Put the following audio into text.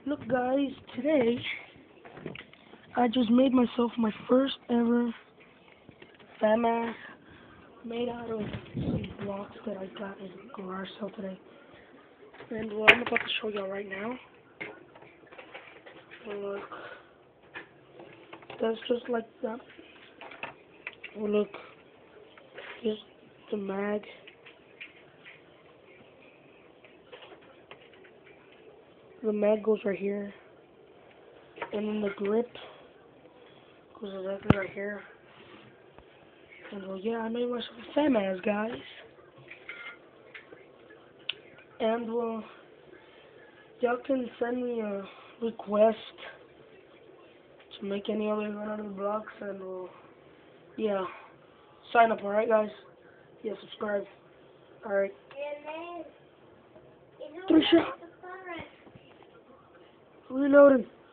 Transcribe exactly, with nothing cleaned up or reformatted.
Look guys, today I just made myself my first ever famas made out of some blocks that I got in the garage sale today. And what I'm about to show y'all right now, look, that's just like that. Look, here's the mag. The mag goes right here, and then the grip goes exactly right here. And well, yeah, I made myself a famas, guys. And well, y'all can send me a request to make any other one of the blocks, and well, yeah, sign up, alright, guys? Yeah, subscribe. Alright. Three shot. Reloading.